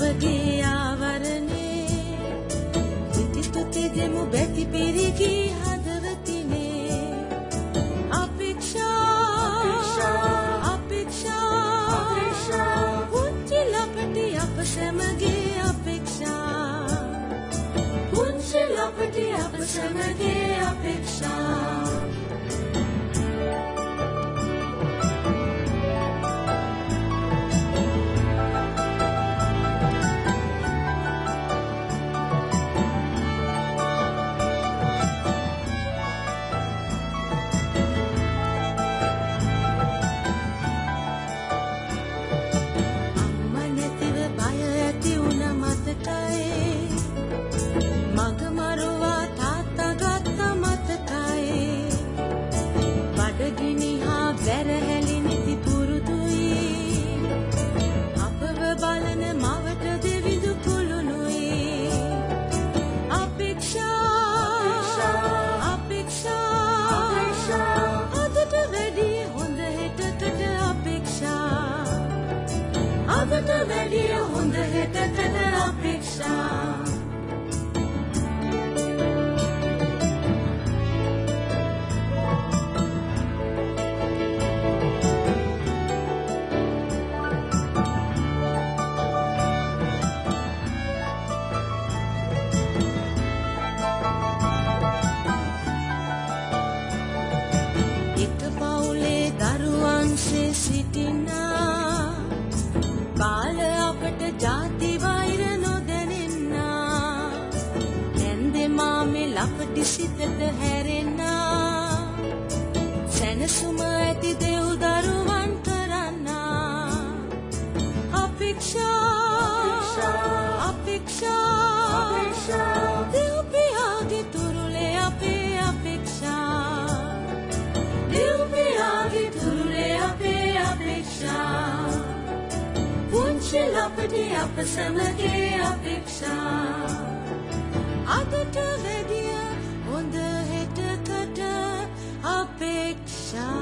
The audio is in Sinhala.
ඔබගේ ආවරණේ ඉතිතුති දෙමු බැති පිරිකි හදවතිනේ අපේක්ෂා පුංචි ලපටි අප සැමගේ අපේක්ෂා පුංචි ලපටි අප සැමගේ අපේක්ෂා අදට වැඩිය හොඳ හෙටකට අපේක්ෂා එක පවුලේ දරුවන්සේ සිටිනා බාල අපට ජාති වෛර නොදැනෙන්නා නැන්දේ මාමේ ලපටි සිතට හැරෙන්නා සැනසුම ඇති දෙව් දරුවන් කරන්නා අපේක්ෂා දෙව් පියාගේ තුරුලේ අපේ අපේක්ෂා දෙව් පියාගේ තුරුලේ අපේ අපේක්ෂා පුංචි ලපටි අප සැමගේ අපේක්ෂා අදට වැඩිය හොඳ හෙටකට අපේක්ෂා